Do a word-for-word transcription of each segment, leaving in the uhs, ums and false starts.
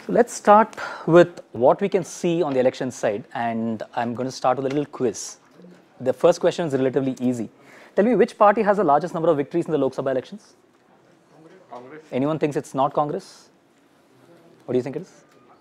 So let's start with what we can see on the election side, and I'm going to start with a little quiz. The first question is relatively easy. Tell me, which party has the largest number of victories in the Lok Sabha elections? Congress. Anyone thinks it's not Congress? What do you think it is?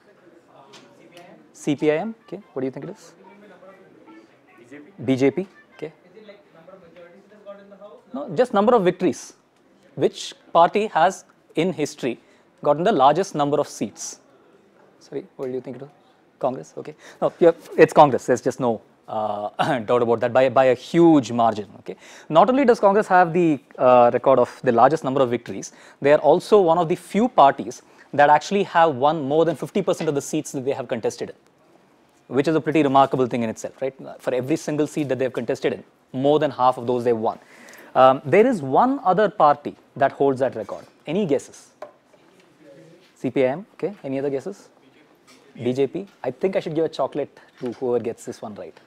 C P I M. Okay. What do you think it is? B J P. B J P. Okay. Is it like number of majorities it has got in the house? No, just number of victories. Which party has, in history, gotten the largest number of seats? Sorry, what do you think it is? Congress. Okay. No, yeah, it's Congress. There's just no uh, doubt about that, by by a huge margin. Okay. Not only does Congress have the uh, record of the largest number of victories, they are also one of the few parties that actually have won more than fifty percent of the seats that they have contested in, which is a pretty remarkable thing in itself, right? For every single seat that they have contested in, more than half of those they've won. Um, there is one other party that holds that record. Any guesses? C P I M. Okay. Any other guesses? B J P. I think I should give a chocolate to whoever gets this one right.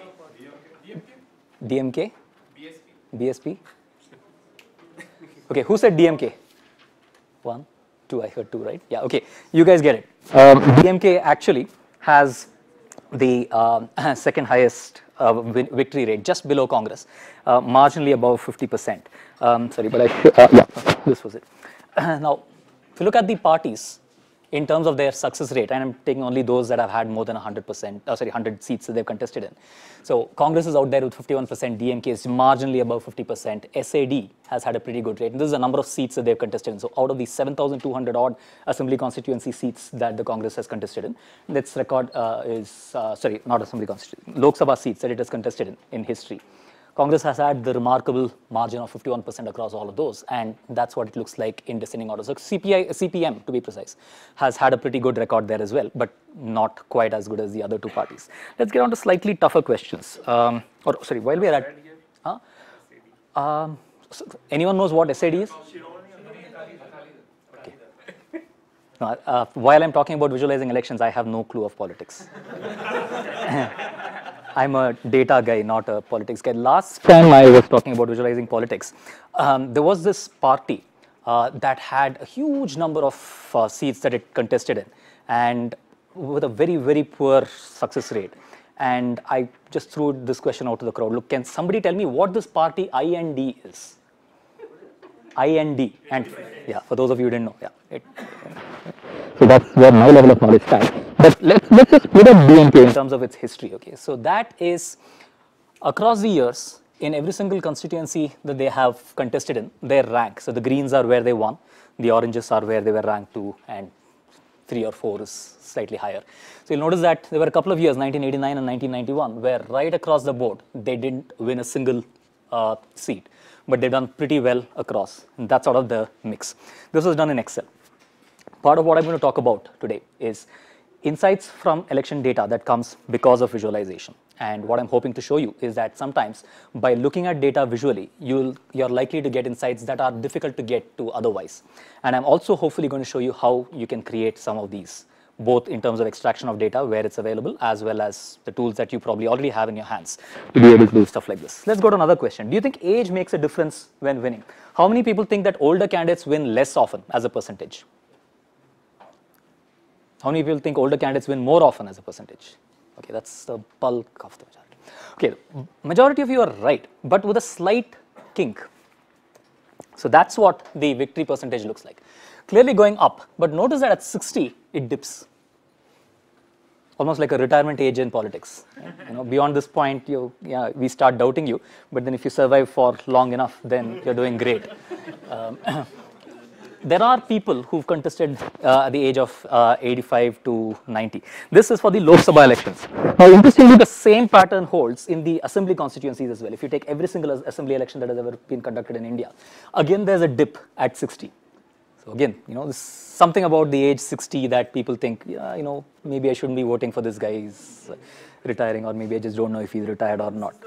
D M K. B S P. Okay. Who said D M K? One, two. I heard two, right? Yeah. Okay. You guys get it. Um, D M K actually has the um, second highest uh, win victory rate, just below Congress, uh, marginally above fifty percent. Um, sorry, but I uh, yeah, this was it. Now, if you look at the parties in terms of their success rate, and I'm taking only those that have had more than one hundred percent, uh, sorry, one hundred seats that they've contested in. So Congress is out there with fifty-one percent, D M K is marginally above fifty percent, S A D has had a pretty good rate. And this is the number of seats that they've contested in. So out of the seven thousand two hundred odd assembly constituency seats that the Congress has contested in, its record uh, is, uh, sorry, not assembly constituency, Lok Sabha seats that it has contested in, in history. Congress has had the remarkable margin of fifty-one percent across all of those, and that's what it looks like in descending order. So C P I, C P M, to be precise, has had a pretty good record there as well, but not quite as good as the other two parties. Let's get on to slightly tougher questions. Um, or sorry, while we are at, huh? um, so anyone knows what S A D is? Okay. No, uh, while I'm talking about visualizing elections, I have no clue of politics. I'm a data guy, not a politics guy. Last time I was talking about visualizing politics, um, there was this party uh, that had a huge number of uh, seats that it contested in, and with a very, very poor success rate. And I just threw this question out to the crowd. Look, can somebody tell me what this party I N D is? I N D. And yeah, for those of you who didn't know, yeah. It, so that's where my level of knowledge stands. But let's, let's just put up D M K in terms of its history, okay? So that is, across the years, in every single constituency that they have contested in, their rank. So the greens are where they won, the oranges are where they were ranked two, and three or four is slightly higher. So you'll notice that there were a couple of years, nineteen eighty-nine and nineteen ninety-one, where right across the board, they didn't win a single uh, seat, but they've done pretty well across, and that's sort of the mix. This was done in Excel. Part of what I'm going to talk about today is insights from election data that comes because of visualization. And what I'm hoping to show you is that sometimes by looking at data visually, you'll, you're likely to get insights that are difficult to get to otherwise. And I'm also hopefully going to show you how you can create some of these, both in terms of extraction of data where it's available, as well as the tools that you probably already have in your hands to be able to do stuff like this. Let's go to another question. Do you think age makes a difference when winning? How many people think that older candidates win less often as a percentage? How many people think older candidates win more often as a percentage? Okay, that's the bulk of the majority. Okay, the majority of you are right, but with a slight kink. So that's what the victory percentage looks like. Clearly going up, but notice that at sixty, it dips. Almost like a retirement age in politics. You know, beyond this point, you, yeah, we start doubting you, but then if you survive for long enough, then you're doing great. Um, There are people who've contested uh, at the age of uh, eighty-five to ninety. This is for the Lok Sabha elections. Now, interestingly, the same pattern holds in the assembly constituencies as well. If you take every single assembly election that has ever been conducted in India, again, there's a dip at sixty. So again, you know, there's something about the age sixty that people think, yeah, you know, maybe I shouldn't be voting for this guy. He's retiring, or maybe I just don't know if he's retired or not.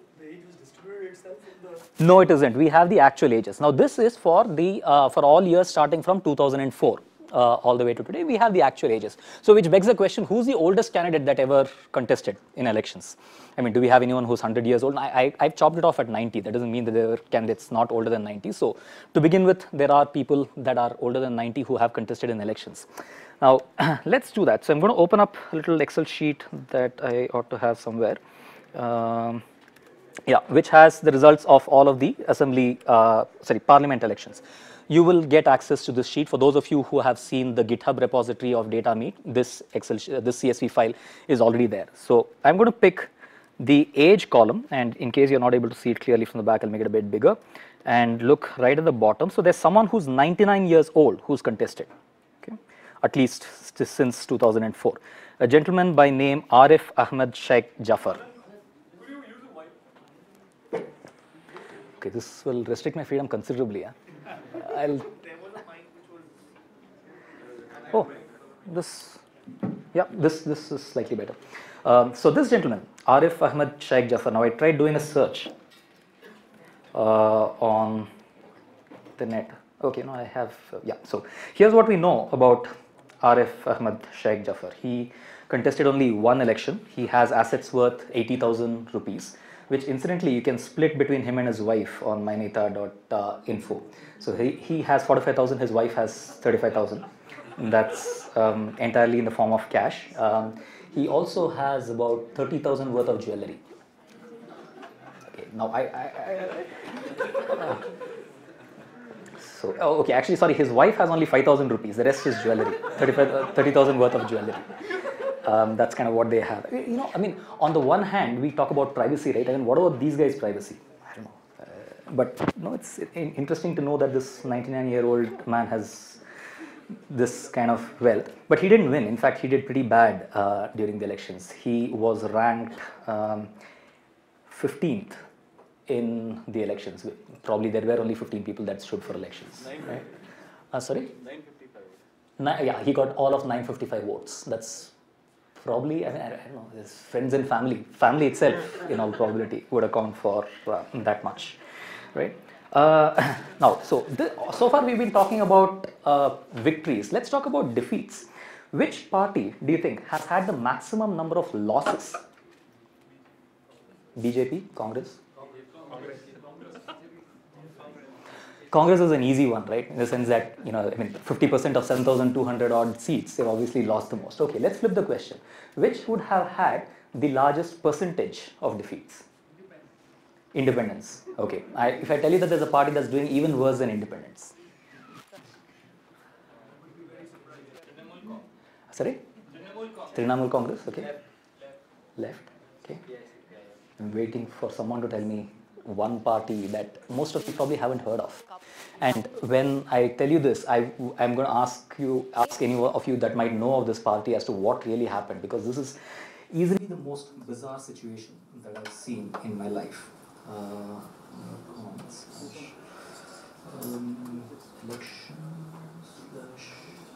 No, it isn't. We have the actual ages. Now, this is for the uh, for all years starting from two thousand four uh, all the way to today. We have the actual ages. So, which begs the question: who's the oldest candidate that ever contested in elections? I mean, do we have anyone who's one hundred years old? I, I I've chopped it off at ninety. That doesn't mean that there are candidates not older than ninety. So, to begin with, there are people that are older than ninety who have contested in elections. Now, let's do that. So I'm going to open up a little Excel sheet that I ought to have somewhere. Um, yeah, which has the results of all of the assembly, uh, sorry, parliament elections. You will get access to this sheet. For those of you who have seen the GitHub repository of DataMeet, this Excel, this C S V file is already there. So I'm going to pick the age column, and in case you're not able to see it clearly from the back, I'll make it a bit bigger, and look right at the bottom. So there's someone who's ninety-nine years old who's contested, okay, at least since two thousand four. A gentleman by name Arif Ahmed Sheikh Jafar. Okay, this will restrict my freedom considerably. Yeah? I'll. Oh, this. Yeah, this this is slightly better. Um, so this gentleman, Arif Ahmed Sheikh Jafar. Now I tried doing a search uh, on the net. Okay, now I have. Uh, yeah. So here's what we know about Arif Ahmed Sheikh Jafar. He contested only one election. He has assets worth eighty thousand rupees, which incidentally you can split between him and his wife on myneta dot info. So he, he has forty-five thousand, his wife has thirty-five thousand. That's um, entirely in the form of cash. Um, he also has about thirty thousand worth of jewelry. Okay, now I, I, I uh, so oh, okay, actually sorry, his wife has only five thousand rupees, the rest is jewelry, thirty thousand worth of jewelry. Um, that's kind of what they have. You know, I mean, on the one hand, we talk about privacy, right? I mean, what about these guys' privacy? I don't know. Uh, but no, it's interesting to know that this ninety-nine-year-old man has this kind of wealth. But he didn't win. In fact, he did pretty bad uh, during the elections. He was ranked um, fifteenth in the elections. Probably there were only fifteen people that stood for elections. Right? Uh, sorry? nine fifty-five. Ni- yeah, he got all of nine fifty-five votes. That's probably, I mean, I don't know, his friends and family, family itself, in all probability, would account for uh, that much, right? Uh, now, so the, so far we've been talking about uh, victories. Let's talk about defeats. Which party do you think has had the maximum number of losses? B J P, Congress? Congress is an easy one, right? In the sense that, you know, I mean, fifty percent of seven thousand two hundred odd seats, they've obviously lost the most. Okay, let's flip the question. Which would have had the largest percentage of defeats? Independence. Okay. I, if I tell you that there's a party that's doing even worse than independence. Sorry? Trinamool Congress. Okay. Left. Okay. I'm waiting for someone to tell me one party that most of you probably haven't heard of. And when I tell you this, I, I'm going to ask you, ask any of you that might know of this party as to what really happened, because this is easily the most bizarre situation that I've seen in my life. Uh, um, election slash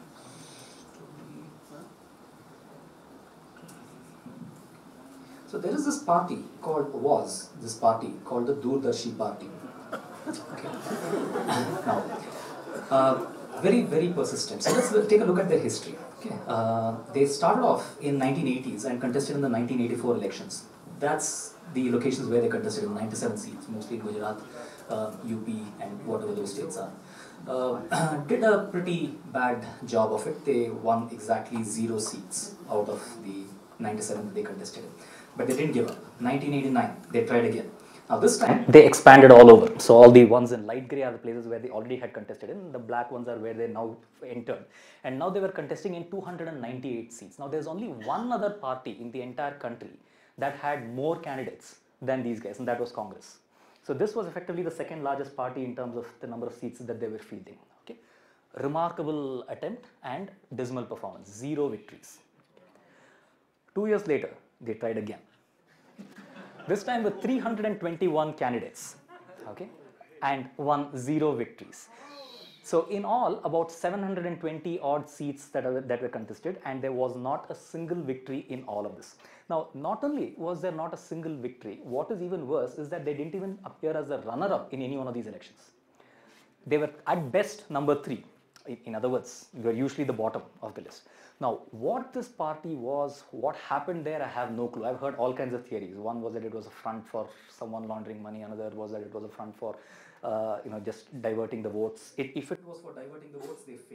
So there is this party called, was this party called the Doordarshi Party. Okay. Now, uh, very, very persistent. So let's take a look at their history. Okay. Uh, they started off in nineteen eighties and contested in the nineteen eighty-four elections. That's the locations where they contested in ninety-seven seats, mostly in Gujarat, uh, U P, and whatever those states are. Uh, did a pretty bad job of it. They won exactly zero seats out of the ninety-seven that they contested in. But they didn't give up. nineteen eighty-nine, they tried again. Now this time, they expanded all over. So all the ones in light grey are the places where they already had contested in. The black ones are where they now entered. And now they were contesting in two hundred ninety-eight seats. Now there's only one other party in the entire country that had more candidates than these guys, and that was Congress. So this was effectively the second largest party in terms of the number of seats that they were fielding. Okay, remarkable attempt and dismal performance, zero victories. Two years later, they tried again. This time with three hundred twenty-one candidates, okay, and won zero victories. So in all, about seven hundred twenty odd seats that, are, that were contested, and there was not a single victory in all of this. Now, not only was there not a single victory, what is even worse is that they didn't even appear as a runner-up in any one of these elections. They were at best number three. In other words, they were usually the bottom of the list. Now, what this party was, what happened there, I have no clue. I've heard all kinds of theories. One was that it was a front for someone laundering money. Another was that it was a front for, uh, you know, just diverting the votes. It, if it was for diverting the votes, they failed.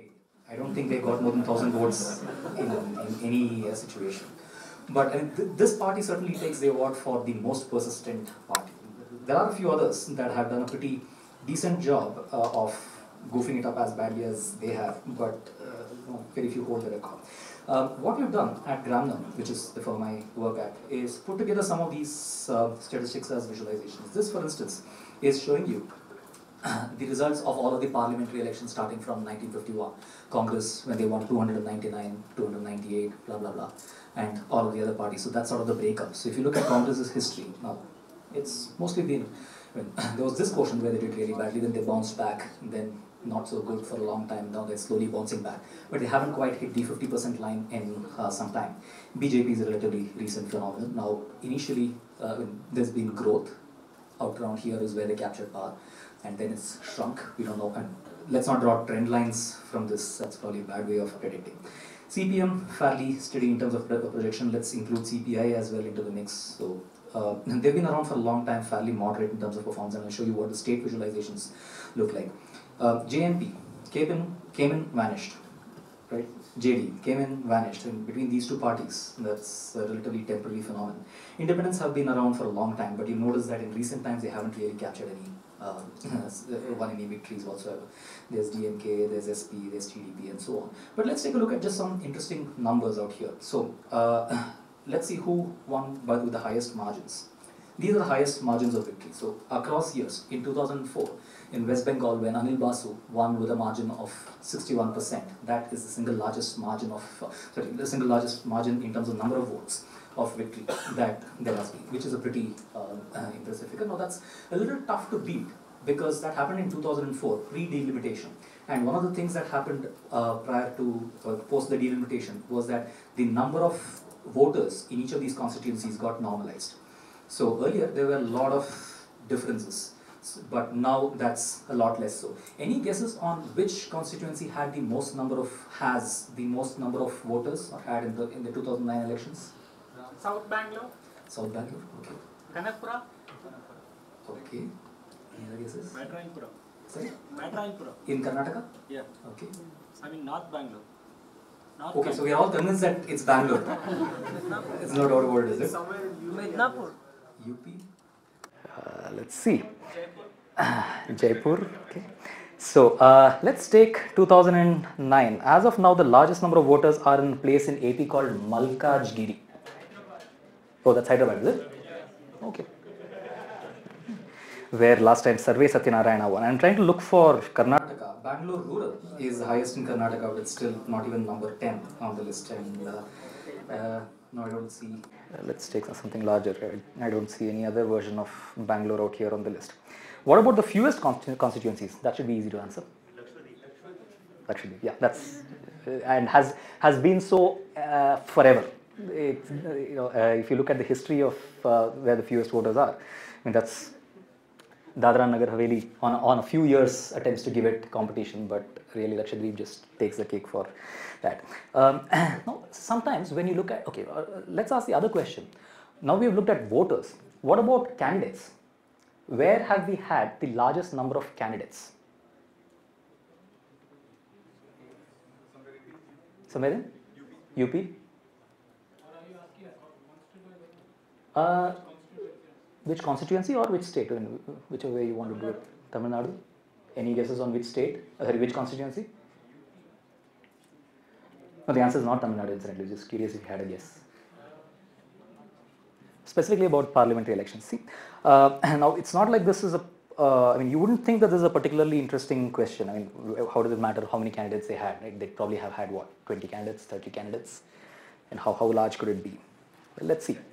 I don't think they got more than one thousand votes in, in any uh, situation. But I mean, th this party certainly takes the award for the most persistent party. There are a few others that have done a pretty decent job uh, of goofing it up as badly as they have, but uh, you know, very few hold the record. Um, what we've done at Gramnam, which is the firm I work at, is put together some of these uh, statistics as visualizations. This, for instance, is showing you the results of all of the parliamentary elections starting from nineteen fifty-one. Congress, when they won two hundred ninety-nine, two hundred ninety-eight, blah, blah, blah, and all of the other parties. So that's sort of the breakup. So if you look at Congress's history, now, it's mostly been, I mean, there was this portion where they did really badly, then they bounced back, then not so good for a long time, now they're slowly bouncing back. But they haven't quite hit the fifty percent line in uh, some time. B J P is a relatively recent phenomenon. Now, initially, uh, there's been growth. Out around here is where they captured power, and then it's shrunk. We don't know. And let's not draw trend lines from this. That's probably a bad way of predicting. C P M fairly steady in terms of projection. Let's include C P I as well into the mix. So uh, they've been around for a long time, fairly moderate in terms of performance, and I'll show you what the state visualizations look like. Uh, J N P came in, came in, vanished. Right? J D came in, vanished. And between these two parties, that's a relatively temporary phenomenon. Independents have been around for a long time, but you notice that in recent times they haven't really captured any, uh, won any victories whatsoever. There's D M K, there's S P, there's T D P, and so on. But let's take a look at just some interesting numbers out here. So uh, let's see who won by with the highest margins. These are the highest margins of victory. So across years, in two thousand four, in West Bengal, when Anil Basu won with a margin of sixty-one percent, that is the single largest margin of, uh, sorry, the single largest margin in terms of number of votes of victory that there must be, which is a pretty uh, uh, impressive figure. Now that's a little tough to beat because that happened in two thousand four, pre-delimitation. And one of the things that happened uh, prior to, uh, post the delimitation was that the number of voters in each of these constituencies got normalized. So earlier there were a lot of differences, but now that's a lot less so. Any guesses on which constituency had the most number of, has the most number of voters or had in the, in the two thousand nine elections? South Bangalore, South Bangalore, okay. Kanakpura, Okay. Any other guesses? Matrayanpura. Sorry? Matrayanpura. In Karnataka? Yeah. Okay. I mean North Bangalore. North Okay, so we are all convinced that it's Bangalore. It's no doubt about it, is it? somewhere in Midnapur. U P? Uh, let's see. Jaipur, okay. So uh, let's take two thousand nine. As of now, the largest number of voters are in a place in A P called Malkajgiri. Oh, that's Hyderabad, is it? Okay. Where last time Sarve Satyanarayana won. I'm trying to look for Karnataka. Bangalore rural is the highest in Karnataka, but it's still not even number ten on the list. And uh, uh, no, I don't see. Uh, let's take something larger. I don't see any other version of Bangalore out here on the list. What about the fewest constitu constituencies? That should be easy to answer. Lakshadweep, yeah, that's uh, and has has been so uh, forever. It, you know, uh, if you look at the history of uh, where the fewest voters are, I mean that's Dadra and Nagar Haveli on on a few years attempts to give it competition, but really Lakshadweep just takes the cake for that. Um, now, sometimes when you look at, okay, uh, let's ask the other question. Now we have looked at voters. What about candidates? Where have we had the largest number of candidates? Somewhere in? U P? Uh, which constituency or which state? Whichever way you want to do it. Tamil Nadu? Any guesses on which state? Uh, sorry, which constituency? No, the answer is not Tamil Nadu, incidentally. Just curious if you had a guess. Specifically about parliamentary elections. See, uh, now it's not like this is a, uh, I mean, you wouldn't think that this is a particularly interesting question. I mean, how does it matter how many candidates they had? Right? They probably have had what, twenty candidates, thirty candidates? And how, how large could it be? Well, let's see.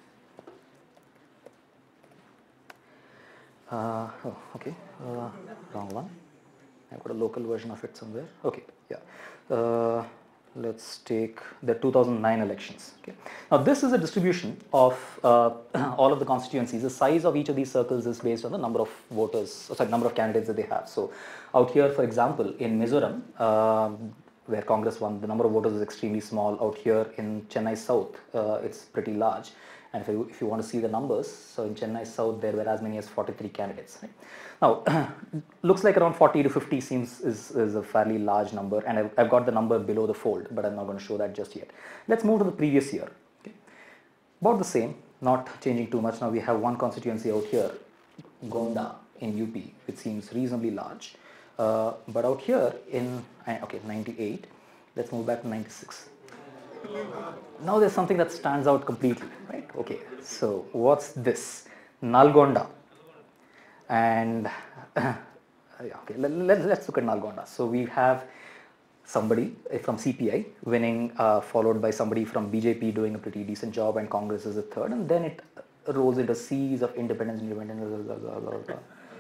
Uh, oh, okay, uh, wrong one. I've got a local version of it somewhere. Okay, yeah. Uh, let's take the two thousand nine elections. Okay. Now this is a distribution of uh, all of the constituencies. The size of each of these circles is based on the number of voters, sorry, number of candidates that they have. So out here, for example, in Mizoram, um, where Congress won, the number of voters is extremely small. Out here in Chennai South, uh, it's pretty large. And if you, if you want to see the numbers, so in Chennai South, there were as many as forty-three candidates. Right? Now, looks like around forty to fifty seems is, is a fairly large number, and I've, I've got the number below the fold, but I'm not going to show that just yet. Let's move to the previous year. Okay? About the same, not changing too much. Now we have one constituency out here, Gonda in U P, which seems reasonably large. Uh, but out here in, okay, ninety-eight, let's move back to ninety-six. Now there's something that stands out completely, right? Okay, so what's this? Nalgonda. And yeah, okay, let, let, let's look at Nalgonda. So we have somebody from C P I winning, uh, followed by somebody from B J P doing a pretty decent job, and Congress is the third, and then it rolls into a series of independents, independents, blah, blah, blah, blah,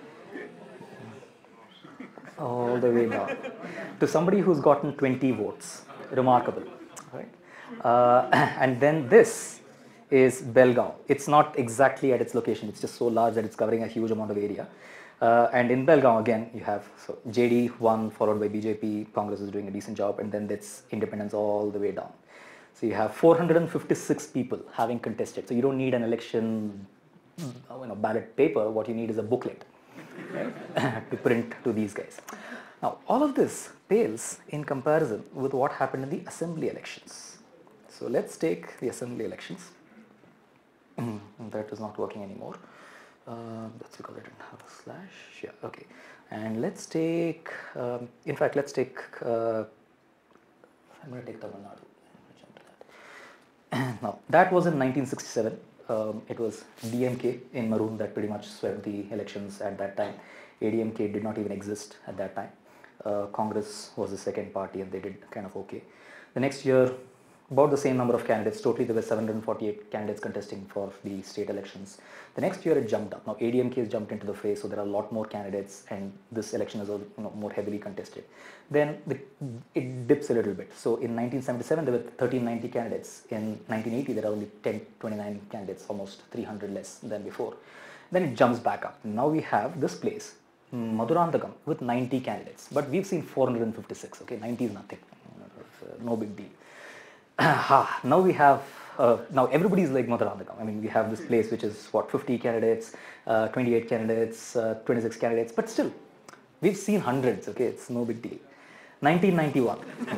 all the way down to somebody who's gotten twenty votes. Remarkable, right? Uh, and then this is Belgaum. It's not exactly at its location. It's just so large that it's covering a huge amount of area. Uh, and in Belgaum, again, you have so J D one followed by B J P. Congress is doing a decent job, and then that's independents all the way down. So you have four hundred fifty-six people having contested. So you don't need an election, you know, ballot paper. What you need is a booklet, right, to print to these guys. Now, all of this pales in comparison with what happened in the assembly elections. So let's take the assembly elections. That is not working anymore. Uh, that's because I didn't have a slash. Yeah, okay. And let's take, um, in fact, let's take, uh, I'm going to take Tamil Nadu. Jump to that. Now, that was in nineteen sixty-seven. Um, it was D M K in maroon that pretty much swept the elections at that time. A D M K did not even exist at that time. Uh, Congress was the second party, and they did kind of okay. The next year, about the same number of candidates. Totally, there were seven hundred forty-eight candidates contesting for the state elections. The next year, it jumped up. Now, A D M K has jumped into the fray, so there are a lot more candidates, and this election is, you know, more heavily contested. Then the, it dips a little bit. So in nineteen seventy-seven, there were one thousand three hundred ninety candidates. In nineteen eighty, there are only one thousand twenty-nine candidates, almost three hundred less than before. Then it jumps back up. Now we have this place, Madurandagam, with ninety candidates, but we've seen four hundred fifty-six. Okay, ninety is nothing, no big deal. Now we have, uh, now everybody is like Madurandagam. I mean, we have this place which is what, fifty candidates, uh, twenty-eight candidates, uh, twenty-six candidates, but still, we've seen hundreds. Okay, it's no big deal. nineteen ninety-one,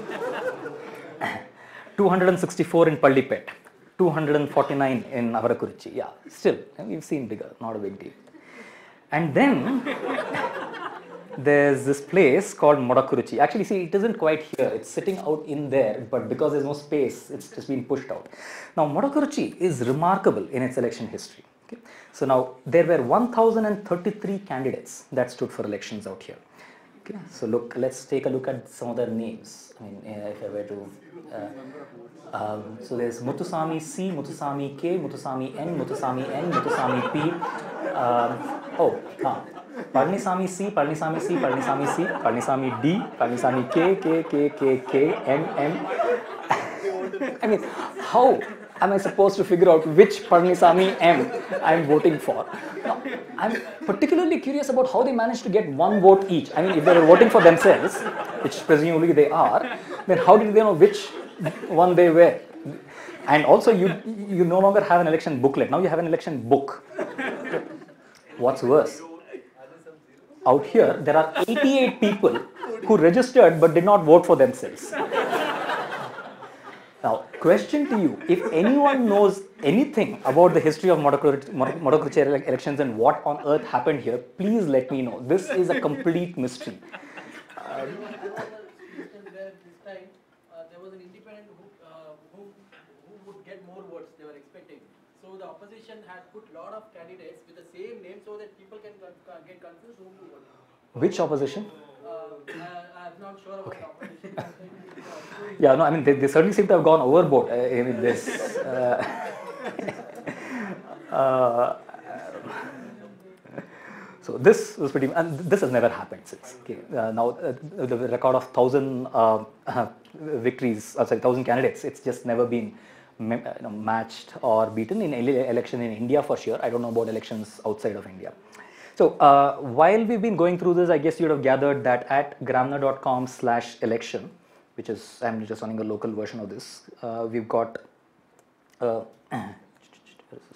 two hundred sixty-four in Pallipet, two hundred forty-nine in Avarakurchi. Yeah, still, we've seen bigger, not a big deal. And then there's this place called Modakuruchi. Actually, see, it isn't quite here. It's sitting out in there, but because there's no space, it's just been pushed out. Now, Modakuruchi is remarkable in its election history. Okay? So now, there were one thousand thirty-three candidates that stood for elections out here. Okay? So look, let's take a look at some of their names. I mean, uh, if I were to... Uh, um, so there's Muthusamy C, Muthusamy K, Muthusamy N, Muthusamy N, Muthusamy P. Um, oh, huh. Palanisamy C, Palanisamy C, Palanisamy C, Palanisamy D, Palanisamy K, K, K, K, K, M, M. I mean, how am I supposed to figure out which Palanisamy M I'm voting for? Now, I'm particularly curious about how they managed to get one vote each. I mean, if they were voting for themselves, which presumably they are, then how did they know which one they were? And also, you you no longer have an election booklet. Now you have an election book. What's worse? Out here, there are eighty-eight people who registered but did not vote for themselves. Now, question to you, if anyone knows anything about the history of Modakuruchi elections and what on earth happened here, please let me know. This is a complete mystery. Uh, this time, uh, there was an independent who, uh, who, who would get more votes they were expecting. So the opposition had put a lot of candidates with the same name so that people can get confused whom to vote. Which opposition? Uh, I, I'm not sure about Okay. the opposition. Yeah, no, I mean, they, they certainly seem to have gone overboard uh, in this. Uh, uh, so this was pretty, and this has never happened since. Okay. Uh, now, uh, the record of thousand uh, uh, victories, uh, sorry, thousand candidates, it's just never been you know, matched or beaten in any election in India for sure. I don't know about elections outside of India. So uh, while we've been going through this, I guess you'd have gathered that at gramna dot com slash election, which is, I'm just running a local version of this, uh, we've got, uh, where is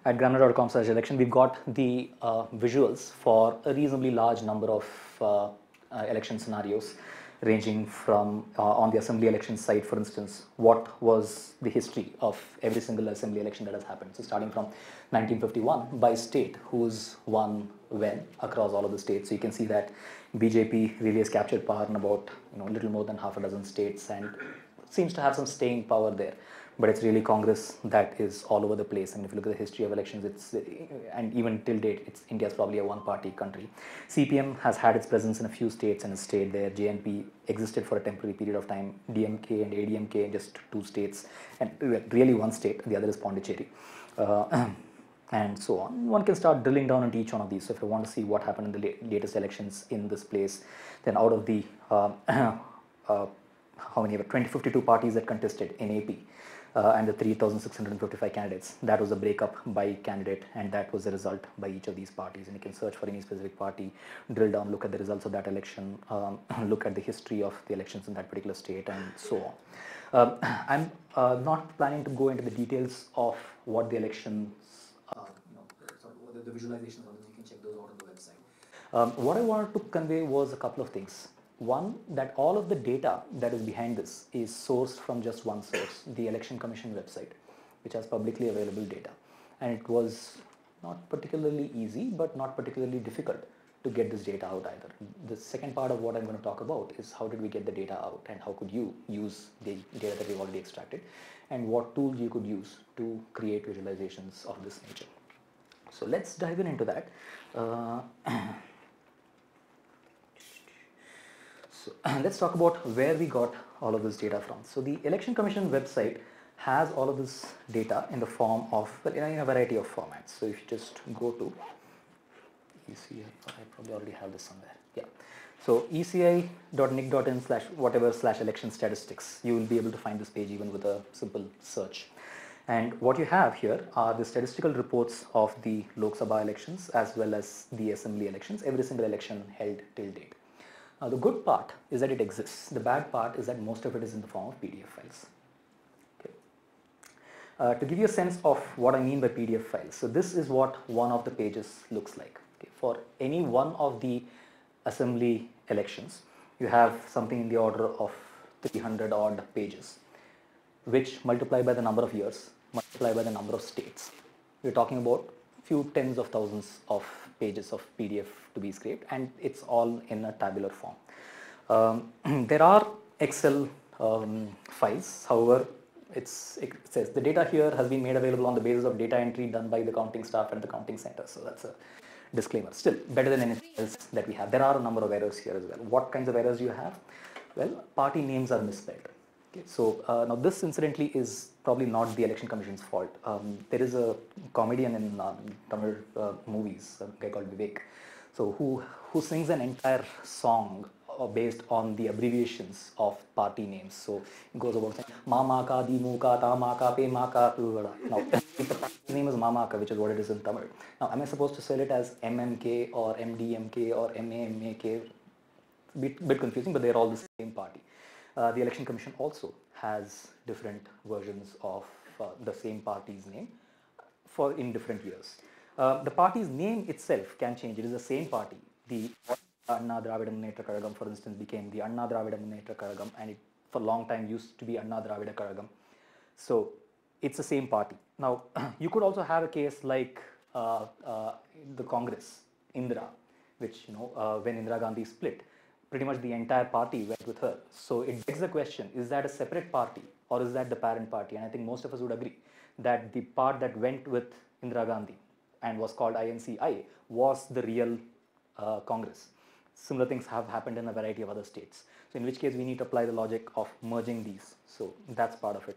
at grammar dot com slash election, we've got the uh, visuals for a reasonably large number of uh, uh, election scenarios, ranging from uh, on the assembly election side, for instance, what was the history of every single assembly election that has happened. So starting from nineteen fifty-one by state, who's won when across all of the states. So you can see that B J P really has captured power in about, you know, a little more than half a dozen states and seems to have some staying power there. But it's really Congress that is all over the place. And if you look at the history of elections, it's, and even till date, it's India's probably a one-party country. C P M has had its presence in a few states and has stayed there. J N P existed for a temporary period of time. D M K and A D M K in just two states, and really one state. The other is Pondicherry. Uh, and so on. One can start drilling down into each one of these. So if you want to see what happened in the la latest elections in this place, then out of the uh, uh, how many ever twenty fifty-two parties that contested in A P, uh, and the three thousand six hundred fifty-five candidates, that was a breakup by candidate, and that was the result by each of these parties. And you can search for any specific party, drill down, look at the results of that election, um, look at the history of the elections in that particular state, and so on. Um, I'm uh, not planning to go into the details of what the elections, uh, you know, sort of the, the visualizations of this. You can check those out on the website. Um, what I wanted to convey was a couple of things. One, that all of the data that is behind this is sourced from just one source, the Election Commission website, which has publicly available data. And it was not particularly easy, but not particularly difficult to get this data out either. The second part of what I'm going to talk about is how did we get the data out, and how could you use the data that we've already extracted, and what tools you could use to create visualizations of this nature. So let's dive in into that. Uh, So let's talk about where we got all of this data from. So the Election Commission website has all of this data in the form of, well, in a, in a variety of formats. So if you just go to E C I, I probably already have this somewhere. Yeah. So E C I dot nic dot in slash whatever slash election statistics, you will be able to find this page even with a simple search. And what you have here are the statistical reports of the Lok Sabha elections as well as the assembly elections, every single election held till date. Now, the good part is that it exists. The bad part is that most of it is in the form of P D F files. Okay. Uh, to give you a sense of what I mean by P D F files, so this is what one of the pages looks like. Okay. For any one of the assembly elections, you have something in the order of three hundred odd pages, which multiply by the number of years, multiply by the number of states. We're talking about few tens of thousands of pages of P D F to be scraped, and it's all in a tabular form. Um, there are Excel um, files, however, it's, it says the data here has been made available on the basis of data entry done by the counting staff at the counting center. So that's a disclaimer. Still, better than anything else that we have. There are a number of errors here as well. What kinds of errors do you have? Well, party names are misspelled. Okay, so uh, now this incidentally is probably not the Election Commission's fault. Um, there is a comedian in uh, Tamil uh, movies, a guy called Vivek, so who who sings an entire song uh, based on the abbreviations of party names. So it goes about saying Mamaka, Dimuka, Tamaka, Pemaka. Now the party name is Mamaka, which is what it is in Tamil. Now am I supposed to spell it as M M K or M D M K or M A M A K? Bit bit confusing, but they're all the same party. Uh, the Election Commission also has different versions of uh, the same party's name for in different years. Uh, the party's name itself can change. It is the same party. The Anna Dravida Munnetra Kazhagam, for instance, became the Anna Dravida Munnetra Kazhagam, and it for a long time used to be Anna Dravida Kazhagam. So it's the same party. Now, you could also have a case like uh, uh, the Congress, Indira, which, you know, uh, when Indira Gandhi split, pretty much the entire party went with her. So it begs the question, is that a separate party or is that the parent party? And I think most of us would agree that the part that went with Indira Gandhi and was called I N C I was the real uh, Congress. Similar things have happened in a variety of other states. So in which case we need to apply the logic of merging these. So that's part of it.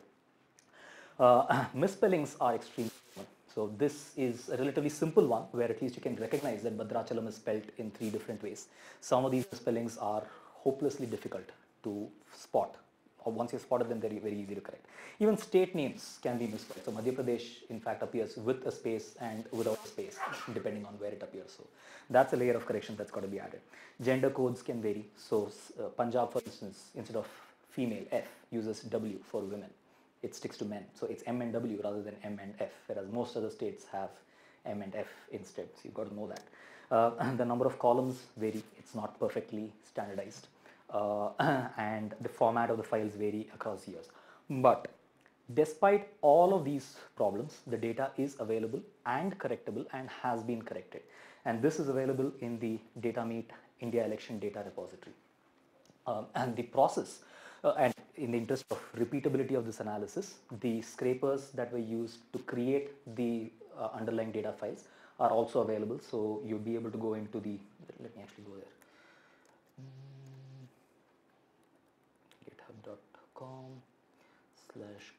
Uh, misspellings are extremely common. So this is a relatively simple one where at least you can recognize that Bhadrachalam is spelled in three different ways. Some of these spellings are hopelessly difficult to spot. Or once you've spotted them, they're very easy to correct. Even state names can be misspelled. So Madhya Pradesh, in fact, appears with a space and without a space, depending on where it appears. So that's a layer of correction that's got to be added. Gender codes can vary. So uh, Punjab, for instance, instead of female, F uses W for women. it sticks to men. So it's M and W rather than M and F, whereas most other states have M and F instead. So you've got to know that. Uh, the number of columns vary. It's not perfectly standardized. Uh, and the format of the files vary across years. But despite all of these problems, the data is available and correctable and has been corrected. And this is available in the DataMeet India Election Data Repository. Um, and the process, uh, and in the interest of repeatability of this analysis, the scrapers that were used to create the uh, underlying data files are also available. So you'll be able to go into the, let me actually go there. github dot com slash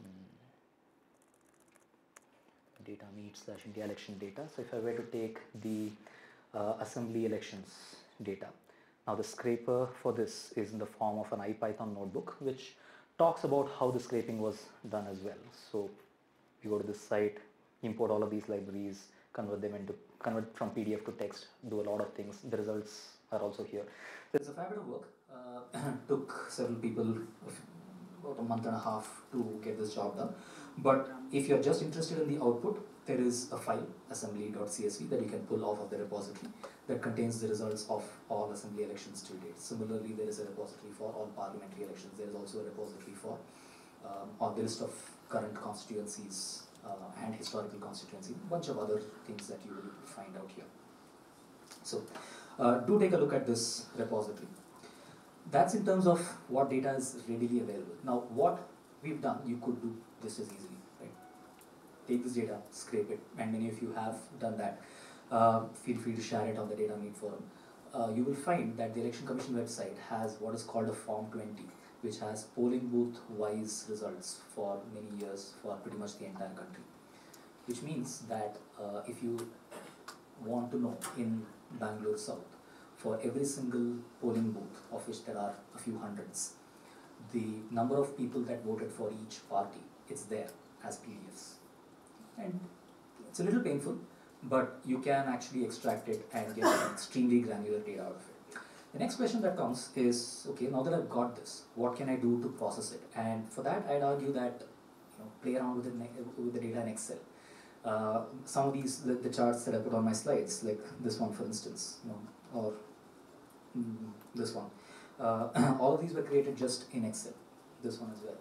data meet slash India election data. So if I were to take the uh, assembly elections data, now the scraper for this is in the form of an IPython notebook, which talks about how the scraping was done as well. So you go to this site, import all of these libraries, convert them into, convert from P D F to text, do a lot of things. The results are also here. There's a fair bit of work. Uh, took several people about a month and a half to get this job done. But if you're just interested in the output, there is a file, assembly dot C S V, that you can pull off of the repository that contains the results of all assembly elections to date. Similarly, there is a repository for all parliamentary elections. There is also a repository for um, on the list of current constituencies uh, and historical constituencies, a bunch of other things that you will find out here. So uh, do take a look at this repository. That's in terms of what data is readily available. Now, what we've done, you could do this as easily, right? Take this data, scrape it, and many of you have done that. Uh, feel free to share it on the DataMeet forum. Uh, you will find that the Election Commission website has what is called a Form twenty, which has polling booth wise results for many years for pretty much the entire country. Which means that uh, if you want to know in Bangalore South, for every single polling booth, of which there are a few hundreds, the number of people that voted for each party, it's there as P D Fs. And it's a little painful, but you can actually extract it and get extremely granular data out of it. The next question that comes is, okay, now that I've got this, what can I do to process it? And for that, I'd argue that, you know, play around with, it, with the data in Excel. Uh, some of these, the, the charts that I put on my slides, like this one for instance, you know, or mm, this one. Uh, all of these were created just in Excel, this one as well.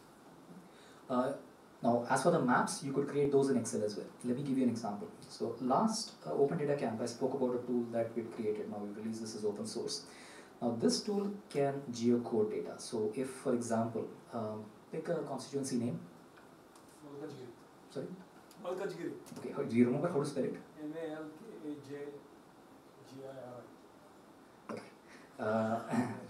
Uh, now, as for the maps, you could create those in Excel as well. Let me give you an example. So last uh, Open Data Camp, I spoke about a tool that we've created. Now we've released this as open source. Now this tool can geocode data. So if, for example, um, pick a constituency name. Sorry? Malkajgiri. Okay, how, do you remember how to spell it? M A L K A J G I R I. Okay. Uh,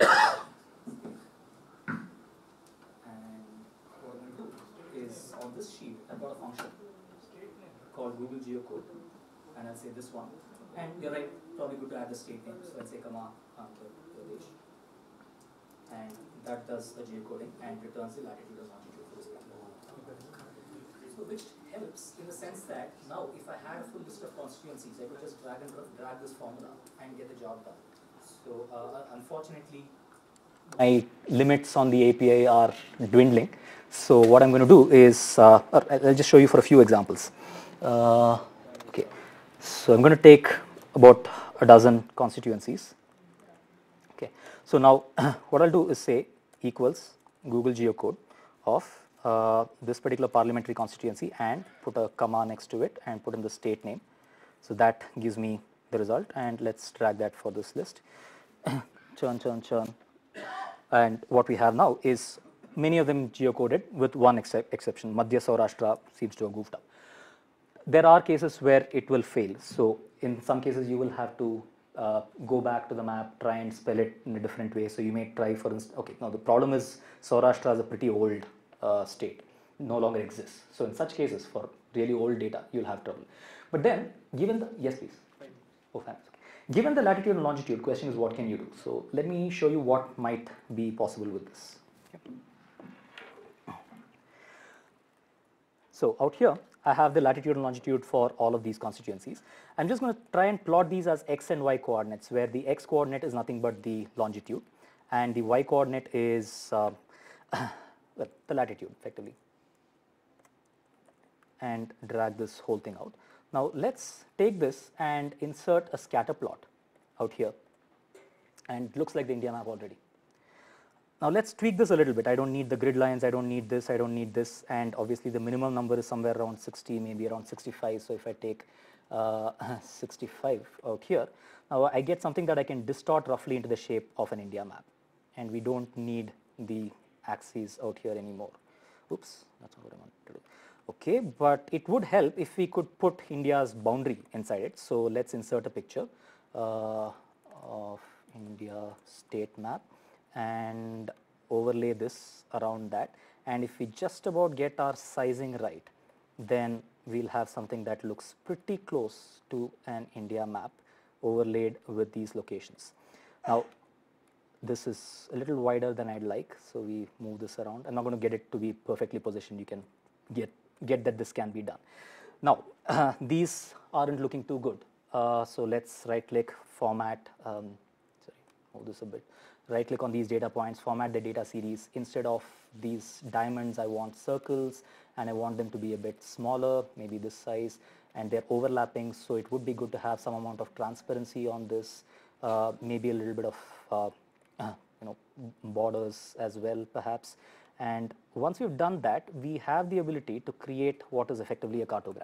and what I'm going to do is on this sheet, I've got a function called Google Geocode, and I'll say this one. And you're right, probably good to add the state name. So I'll say Kama Andhra Pradesh, and that does the geocoding and returns the latitude and longitude for this particular one. So which helps in the sense that now if I had a full list of constituencies, I could just drag and drag this formula and get the job done. So uh, unfortunately, my limits on the A P I are dwindling. So what I'm going to do is, uh, I'll just show you for a few examples. Uh, okay, so I'm going to take about a dozen constituencies. Okay, so now what I'll do is say equals Google Geocode of uh, this particular parliamentary constituency and put a comma next to it and put in the state name. So that gives me the result, and let's drag that for this list. Churn, churn, churn. And what we have now is many of them geocoded with one ex exception. Madhya Saurashtra seems to have goofed up. There are cases where it will fail. So in some cases you will have to uh, go back to the map, try and spell it in a different way. So you may try, for instance, okay, now the problem is Saurashtra is a pretty old uh, state, no longer exists. So in such cases, for really old data, you'll have trouble. But then, given the, yes please. Oh, thanks. Given the latitude and longitude, question is what can you do? So let me show you what might be possible with this. So out here, I have the latitude and longitude for all of these constituencies. I'm just going to try and plot these as x and y coordinates, where the x coordinate is nothing but the longitude, and the y coordinate is uh, well, the latitude effectively, and drag this whole thing out. Now let's take this and insert a scatter plot out here, and it looks like the India map already. Now let's tweak this a little bit. I don't need the grid lines, I don't need this, I don't need this, and obviously the minimum number is somewhere around sixty, maybe around sixty-five. So if I take uh, sixty-five out here, now I get something that I can distort roughly into the shape of an India map, and we don't need the axes out here anymore. Oops, that's not what I want to do. Okay, but it would help if we could put India's boundary inside it. So let's insert a picture uh, of India state map and overlay this around that. And if we just about get our sizing right, then we'll have something that looks pretty close to an India map overlaid with these locations. Now, this is a little wider than I'd like, so we move this around. I'm not going to get it to be perfectly positioned. You can get, get that this can be done. Now, uh, these aren't looking too good. Uh, so let's right click, format, um, sorry, move this a bit. Right click on these data points, format the data series. Instead of these diamonds, I want circles, and I want them to be a bit smaller, maybe this size, and they're overlapping. So it would be good to have some amount of transparency on this, uh, maybe a little bit of uh, uh, you know, borders as well, perhaps. And once we've done that, we have the ability to create what is effectively a cartogram.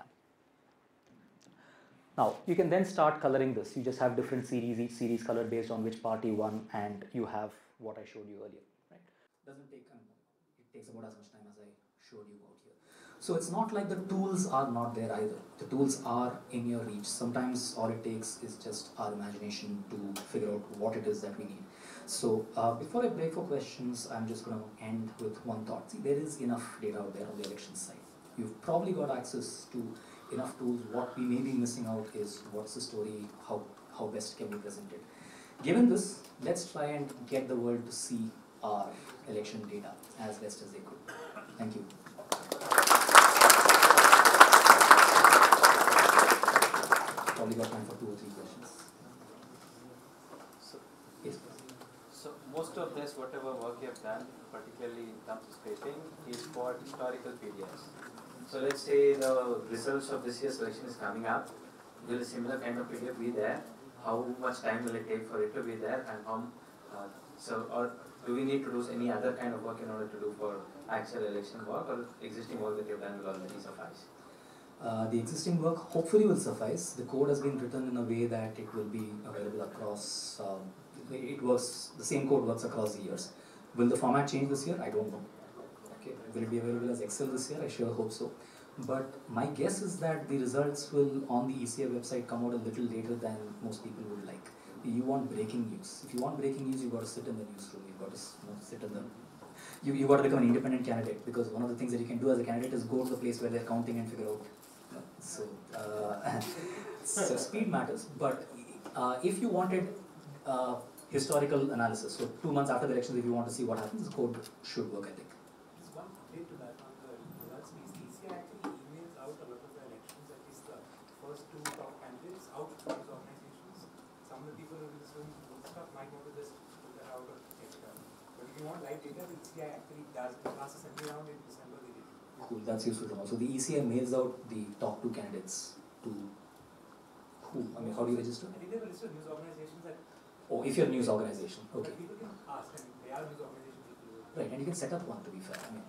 Now, you can then start coloring this. You just have different series, each series colored based on which party won, and you have what I showed you earlier, right? Doesn't take, I mean, it takes about as much time as I showed you out here. So it's not like the tools are not there either. The tools are in your reach. Sometimes all it takes is just our imagination to figure out what it is that we need. So uh, before I break for questions, I'm just going to end with one thought. See, there is enough data out there on the election side. You've probably got access to enough tools. What we may be missing out is what's the story, how, how best can we present it. Given this, let's try and get the world to see our election data as best as they could. Thank you. Probably got time for two or three questions. So, Yes, please. so most of this, whatever work you have done, particularly in terms of scraping, is for historical periods. So let's say the results of this year's election is coming up. Will a similar kind of P D F be there? How much time will it take for it to be there? And how, uh, so, or do we need to do any other kind of work in order to do for actual election work, or existing work that you've done will already suffice? Uh, the existing work hopefully will suffice. The code has been written in a way that it will be available across, um, it works, the same code works across the years. Will the format change this year? I don't know. Okay. Will it be available as Excel this year? I sure hope so. But my guess is that the results will on the E C I website come out a little later than most people would like. You want breaking news. If you want breaking news, you've got to sit in the newsroom. You've got to you know, sit in the you you got to become an independent candidate, because one of the things that you can do as a candidate is go to the place where they're counting and figure out. You know, so, uh, so speed matters. But uh, if you wanted uh, historical analysis, so two months after the elections, if you want to see what happens, the code should work, I think. Just one update to that on the results piece. E C I actually emails out a lot of the elections, at least the first two top candidates, out to these organizations. Some of the people who do this doing stuff might want to just put that out or check it out. But if you want live data, the E C I actually does. It passes every round in December. They did. Cool, that's useful to know. So the E C I mails out the top two candidates to who? I mean, how do you register? I think they have a list of news organizations that. Oh, if you're a news organization, okay. But people can ask, and they are news organizations. Right, and you can set up one, to be fair. I mean.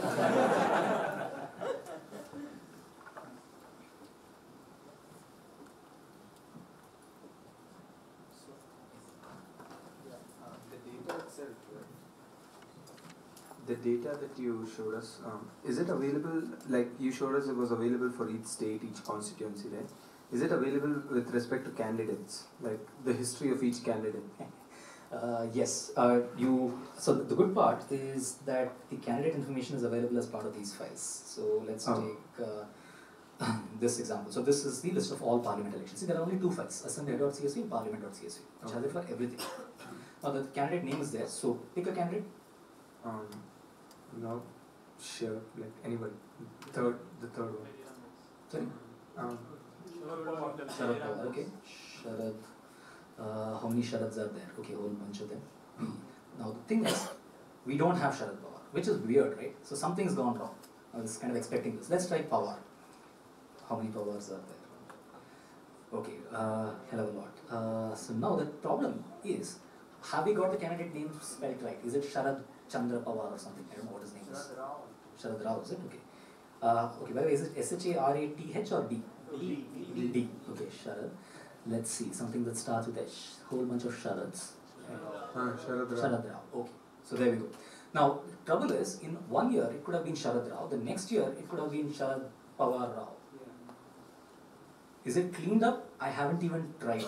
The data itself, right? The data that you showed us, um, is it available, like you showed us it was available for each state, each constituency, right? Is it available with respect to candidates, like the history of each candidate? Uh, yes, uh, you. So the, the good part is that the candidate information is available as part of these files. So let's Oh. take uh, this example. So this is the list of all parliament elections. See, there are only two files: assembly dot C S V and parliament dot C S V, which has it for everything. Now the candidate name is there. So pick a candidate. Um, not sure, like anybody. Third, the third one. Sorry. Um, Sharad Pawar. Okay. Sharad. Uh, how many Sharads are there? Okay, a whole bunch of them. Now the thing is, we don't have Sharad Pawar. which is weird, right? So something's gone wrong. I was kind of expecting this. Let's try Pawar. How many Pawars are there? Okay, uh, hell of a lot. Uh, so now the problem is, have we got the candidate name spelled right? Is it Sharad Chandra Pawar or something? I don't know what his name is. Sharad Rao, is it? Okay. Uh, okay, by the way, is it S H A R A T H or D? D. D. D. Okay, Sharad. Let's see, something that starts with H. Whole bunch of Sharads. Uh, Sharad Rao. Sharad Rao. Okay, so there we go. Now, trouble is, in one year it could have been Sharad Rao, the next year it could have been Sharad Pawar Rao. Is it cleaned up? I haven't even tried.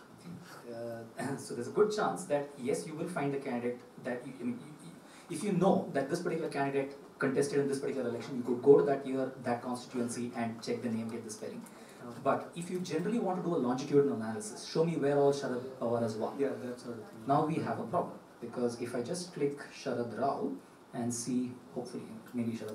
Uh, so there's a good chance that yes, you will find a candidate that you, I mean, you, you, if you know that this particular candidate contested in this particular election, you could go to that year, that constituency and check the name, get the spelling. But if you generally want to do a longitudinal analysis, show me where all Sharad Pawar has won. Yeah, that sort of thing. Now we have a problem, because if I just click Sharad Rao and see, hopefully, maybe Sharad.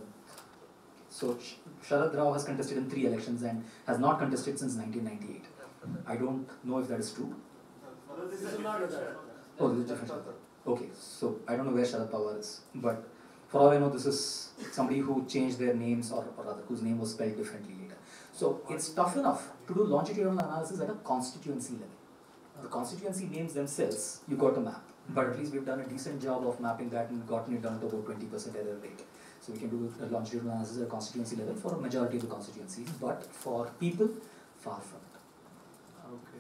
So Sh Sharad Rao has contested in three elections and has not contested since nineteen ninety-eight. I don't know if that is true. This is not a Oh, this is different. Okay, so I don't know where Sharad Pawar is, but for all I know, this is somebody who changed their names, or, or rather, whose name was spelled differently later. So it's tough enough to do longitudinal analysis at a constituency level. The constituency names themselves, you got a map, but at least we've done a decent job of mapping that and gotten it down to about twenty percent error rate. So we can do a longitudinal analysis at a constituency level for a majority of the constituencies, but for people, far from it. Okay.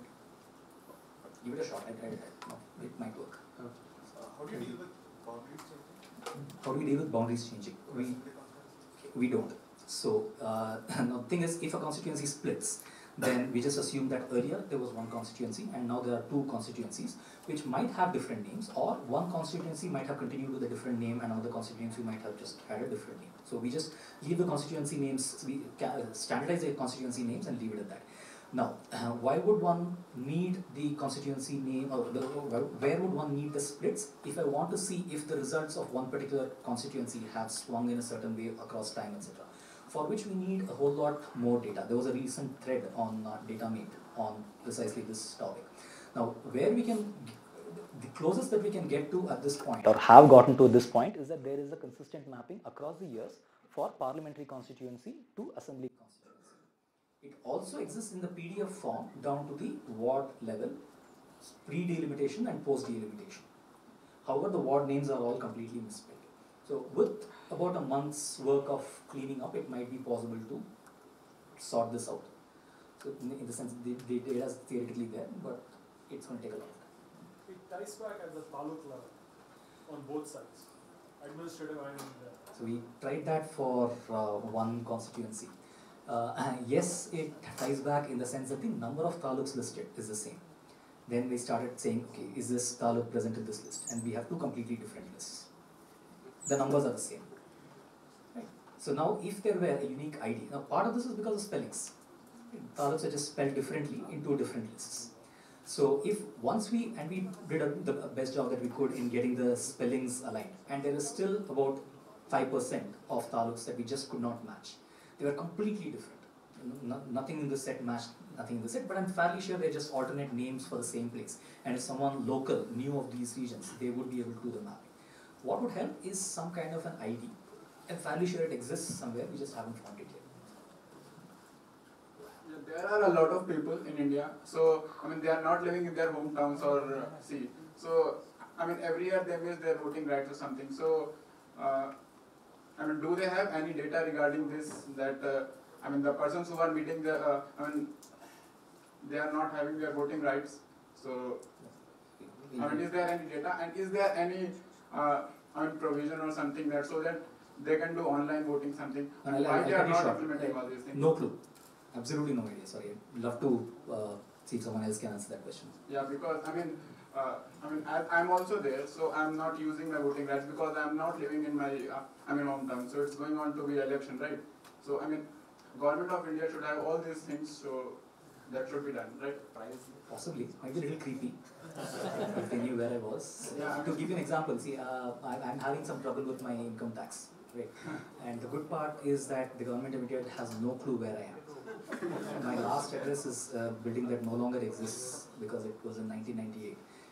Give it a shot, I tried it, no, it might work. How do you deal with boundaries changing? How do we deal with boundaries changing? We, we don't. So, uh, now the thing is, if a constituency splits, then we just assume that earlier there was one constituency and now there are two constituencies which might have different names, or one constituency might have continued with a different name and another constituency might have just had a different name. So we just leave the constituency names, we standardize the constituency names and leave it at that. Now, uh, why would one need the constituency name, or the, where would one need the splits? If I want to see if the results of one particular constituency have swung in a certain way across time, et cetera, for which we need a whole lot more data. There was a recent thread on uh, DataMate on precisely this topic. Now, where we can, the closest that we can get to at this point, or have gotten to this point, is that there is a consistent mapping across the years for parliamentary constituency to assembly constituency. It also exists in the P D F form down to the ward level, pre-delimitation and post-delimitation. However, the ward names are all completely misspelled. So with about a month's work of cleaning up, it might be possible to sort this out. So in the sense, the, the data is theoretically there, but it's going to take a lot of time. It ties back at the taluk level on both sides, administrative and uh, So we tried that for uh, one constituency. Uh, yes, it ties back in the sense that the number of taluks listed is the same. Then we started saying, okay, is this taluk present in this list? And we have two completely different lists. The numbers are the same. Right? So now if there were a unique I D, now part of this is because of spellings. Taluks are just spelled differently in two different lists. So if once we, and we did a, the best job that we could in getting the spellings aligned, and there is still about five percent of taluks that we just could not match. They were completely different. No, nothing in the set matched nothing in the set, but I'm fairly sure they're just alternate names for the same place. And if someone local knew of these regions, they would be able to do the mapping. What would help is some kind of an I D. I'm fairly sure it exists somewhere, we just haven't found it yet. There are a lot of people in India, so I mean they are not living in their hometowns or uh, see. So I mean every year they miss their voting rights or something. So uh, I mean, do they have any data regarding this? That uh, I mean the persons who are meeting the uh, I mean they are not having their voting rights. So I mean, is there any data, and is there any uh, I mean provision or something that so that they can do online voting something? And I'll, Why I'll they are pretty not sure. implementing all these things? No clue. Absolutely no idea. Sorry. I'd love to uh, see if someone else can answer that question. Yeah, because I mean, uh, I mean, I, I'm also there, so I'm not using my voting rights because I'm not living in my, uh, I mean, hometown. So it's going on to be election, right? So I mean, government of India should have all these things, so that should be done, right? Possibly, might be a little creepy if they knew where I was. Yeah. To give you an example, see, uh, I'm, I'm having some trouble with my income tax, right? And the good part is that the government of India has no clue where I am. My last address is a building that no longer exists because it was in nineteen ninety-eight.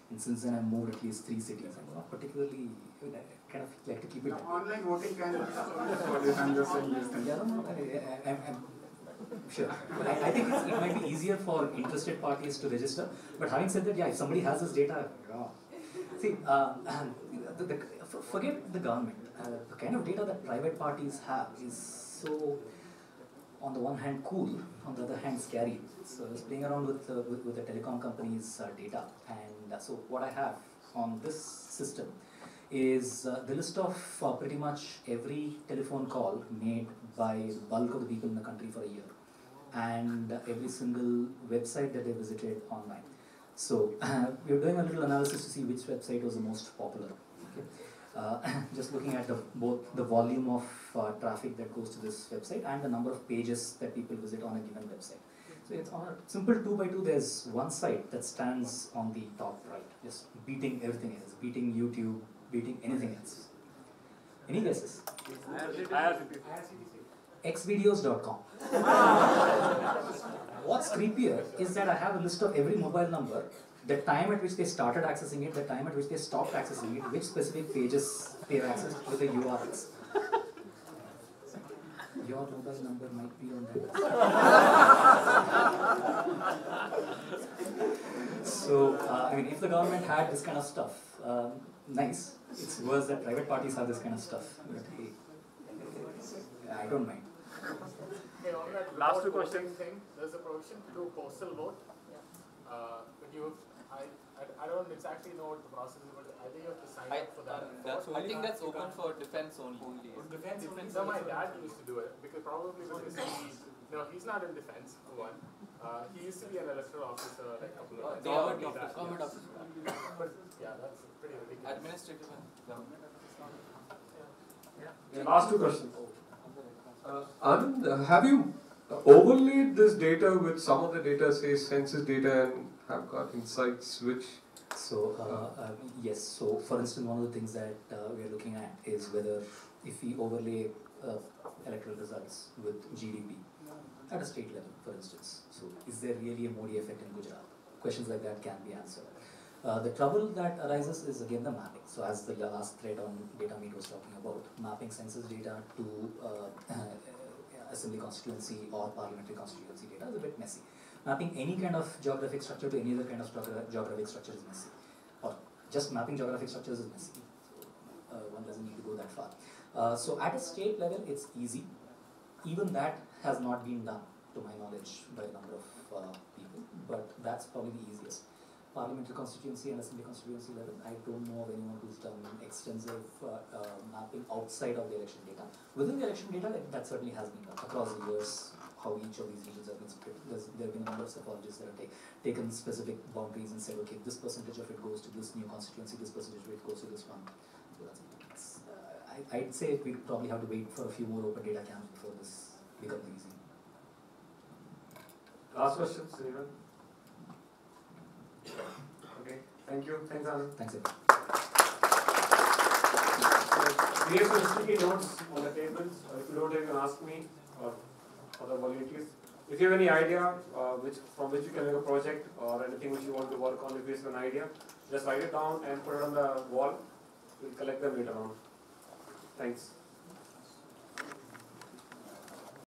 And since then, I've moved at least three cities. I'm not particularly, I mean, I kind of like to keep it. Now, online voting can be so I'm just saying this thing. Yeah, no, no, I, I, I'm, I'm sure. But I, I think it's, it might be easier for interested parties to register. But having said that, yeah, if somebody has this data, yeah. See, uh, the, the, forget the government. Uh, the kind of data that private parties have is so, on the one hand, cool, on the other hand, scary. So I was playing around with, uh, with, with the telecom company's uh, data, and uh, so what I have on this system is uh, the list of uh, pretty much every telephone call made by the bulk of the people in the country for a year, and uh, every single website that they visited online. So uh, we were doing a little analysis to see which website was the most popular. Okay? Uh, just looking at the, both the volume of uh, traffic that goes to this website and the number of pages that people visit on a given website. So it's on a simple two by two, there's one site that stands on the top right, just beating everything else, beating YouTube, beating anything else. Any guesses? x videos dot com. What's creepier is that I have a list of every mobile number, the time at which they started accessing it, the time at which they stopped accessing it, which specific pages they have accessed with the U R Ls. Your mobile number might be on that. So, uh, I mean, if the government had this kind of stuff, um, nice. It's worse that private parties have this kind of stuff. But hey, I don't mind. Hey, on that last two questions thing, there's a provision to do postal vote. Uh, but you, I, I, I don't exactly know what the process is, but I think you have to sign I, up for that. uh, that's I think that's open for defense only. Defense, defense. No, my dad used to do it because probably because he's no, he's not in defense for one. Uh, he used to be an electoral officer like a couple of Government officer. Government officer. But yeah, that's pretty ridiculous. Administrative and government. Yeah. Last two questions. Uh, Anand, uh, have you uh, overlaid this data with some of the data, say census data, and have got insights which? So uh, uh, yes. So for instance, one of the things that uh, we are looking at is whether if we overlay uh, electoral results with G D P at a state level, for instance. So is there really a Modi effect in Gujarat? Questions like that can be answered. Uh, the trouble that arises is again the mapping. So as the last thread on data meet was talking about, mapping census data to uh, assembly constituency or parliamentary constituency data is a bit messy. Mapping any kind of geographic structure to any other kind of geographic structure is messy. Or just mapping geographic structures is messy. So uh, one doesn't need to go that far. Uh, so at a state level, it's easy. Even that has not been done, to my knowledge, by a number of uh, people, but that's probably the easiest. Parliamentary constituency and assembly constituency level, I don't know of anyone who's done extensive uh, uh, mapping outside of the election data. Within the election data, that certainly has been done across the years, how each of these regions have been split. There's, there have been a number of psychologists that have take, taken specific boundaries and said, okay, this percentage of it goes to this new constituency, this percentage of it goes to this one. So that's, that's, uh, I, I'd say we probably have to wait for a few more open data camps before this becomes easy. Last question, Steven. Okay, thank you. Thanks, Anand. Thanks, everyone. We have some sticky notes on the tables. Uh, if you don't, you can ask me or other volunteers. If you have any idea uh, which from which you can make a project or anything which you want to work on, if you have an idea, just write it down and put it on the wall. We'll collect them later on. Thanks.